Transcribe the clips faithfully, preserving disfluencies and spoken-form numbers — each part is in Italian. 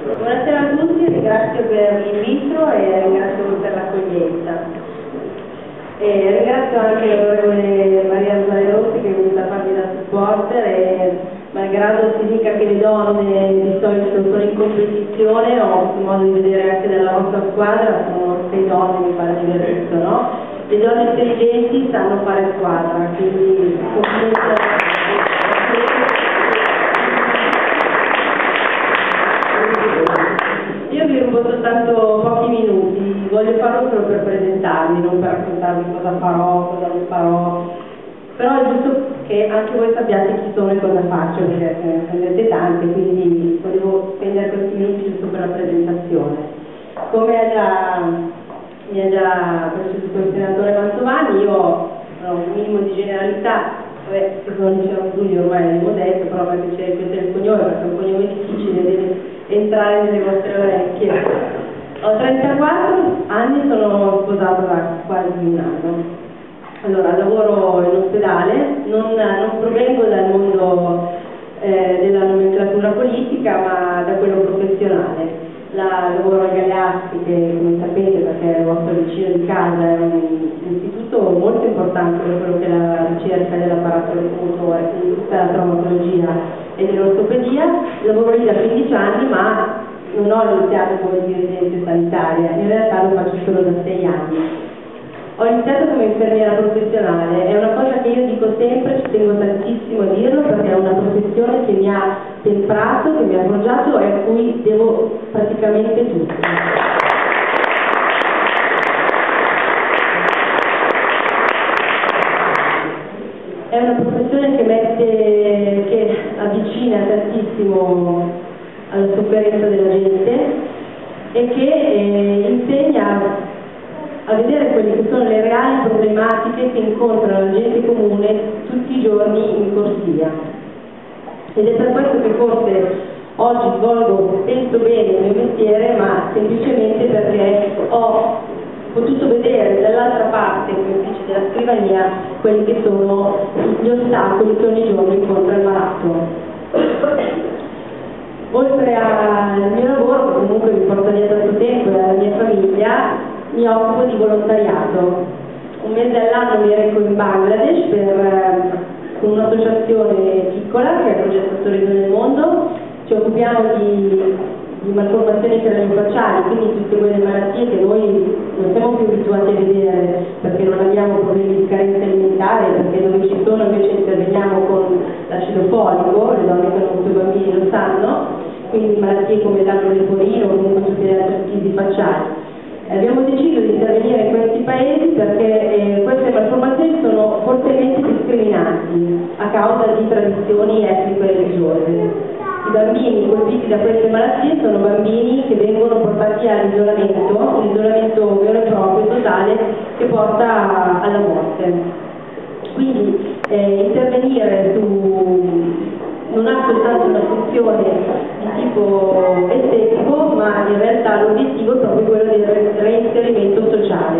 Buonasera a tutti, ringrazio per l'invito e ringrazio per l'accoglienza. E ringrazio anche l'onorevole Maria Rossi che è venuta a farmi da supporter e malgrado si dica che le donne di solito sono in competizione, ho avuto modo di vedere anche dalla vostra squadra, sono sei donne, mi pare di aver visto, no? Le donne intelligenti sanno fare squadra, quindi complimenti. Io vi rubo soltanto pochi minuti, voglio farlo solo per presentarmi, non per raccontarvi cosa farò, cosa non farò, però è giusto che anche voi sappiate chi sono e cosa faccio, perché siete tante, quindi volevo spendere questi minuti giusto per la presentazione. Come ha già, mi ha già preceduto il senatore Mantovani, io ho un minimo di generalità. Vabbè, se non dicevano Giulio ormai l'avevo detto, però mi piace ripetere il cognome perché è un cognome difficile, deve entrare nelle vostre orecchie. Ho trentaquattro anni, sono sposata da quasi un anno. Allora, lavoro in ospedale, non, non provengo dal mondo eh, della nomenclatura politica, ma da quello professionale. La, lavoro a Galeazzi, che come sapete perché è il vostro vicino di casa, è un istituto molto importante per quello che è la ricerca dell'apparato locomotore, quindi tutta la traumatologia e dell'ortopedia. Lavoro lì da quindici anni, ma non ho iniziato come dirigente sanitaria, in realtà lo faccio solo da sei anni. Ho iniziato come infermiera professionale, è una cosa che io dico sempre, ci tengo tantissimo a dirlo perché è una professione che mi ha temprato, che mi ha forgiato e a cui devo praticamente tutto. È una professione che mette, che avvicina tantissimo alla sofferenza della gente e che eh, insegna a vedere quelle che sono le reali problematiche che incontrano la gente comune tutti i giorni in corsia. Ed è per questo che forse oggi svolgo, penso bene il mio mestiere, ma semplicemente perché ho potuto vedere dall'altra parte, come si dice, della scrivania, quelli che sono gli ostacoli che ogni giorno incontra il malato. Oltre al mio lavoro, che comunque mi porta via tanto tempo, e alla mia famiglia, mi occupo di volontariato. Un mese all'anno mi reco in Bangladesh per, con un'associazione piccola che è il Progetto Sorriso nel Mondo. Ci occupiamo di, di malformazioni craniofaciali, quindi tutte quelle malattie che noi non siamo più abituati a vedere perché non abbiamo problemi di carenza alimentare, perché dove ci sono invece interveniamo con l'acido folico, le donne che hanno avuto bambini lo sanno, quindi malattie come l'anno leporino o comunque tutte le altre crisi facciali. Abbiamo deciso di intervenire in questi paesi perché eh, queste malformazioni sono fortemente discriminanti a causa di tradizioni etnico-religiose. I bambini colpiti da queste malattie sono bambini che vengono portati all'isolamento, un isolamento vero e proprio, totale, che porta alla morte. Quindi eh, intervenire su non ha soltanto una funzione di tipo estetico, ma in realtà l'obiettivo è proprio quello del reinserimento sociale.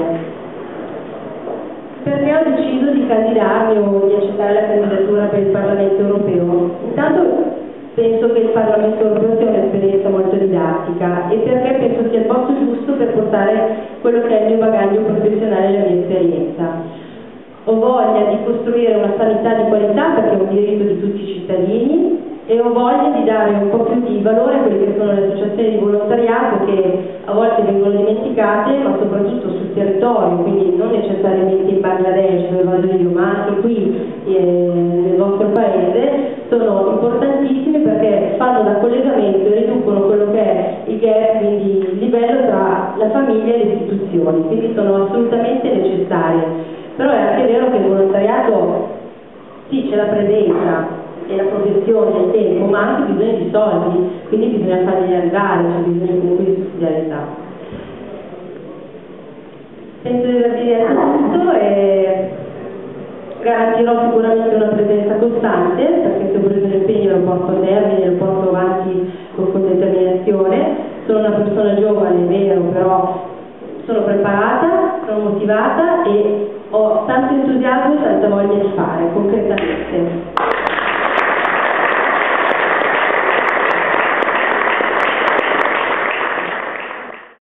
Perché ho deciso di candidarmi o di accettare la candidatura per il Parlamento europeo? Intanto penso che il Parlamento europeo sia un'esperienza molto didattica e perché penso sia il posto giusto per portare quello che è il mio bagaglio professionale e la mia esperienza. Ho voglia di costruire una sanità di qualità perché è un diritto di tutti i cittadini e ho voglia di dare un po' più di valore a quelle che sono le associazioni di volontariato che a volte vengono dimenticate, ma soprattutto sul territorio, quindi non necessariamente in Bangladesh dove vado io, ma anche qui eh, nel vostro paese, sono importantissime perché fanno da collegamento e riducono quello che è il gap, quindi il livello tra la famiglia e le istituzioni, quindi sono assolutamente necessarie. Però è anche vero che il volontariato sì, c'è la presenza e la professione, il tempo, ma ha anche bisogno di soldi, quindi bisogna farli arrivare, c'è bisogno comunque di sussidiarietà. Penso di avervi detto tutto e garantirò sicuramente una presenza costante, perché se ho preso l'impegno lo porto a termine, lo porto avanti con, con determinazione. Sono una persona giovane, è vero, però sono preparata, sono motivata e ho tanto entusiasmo e tanta voglia di fare concretamente.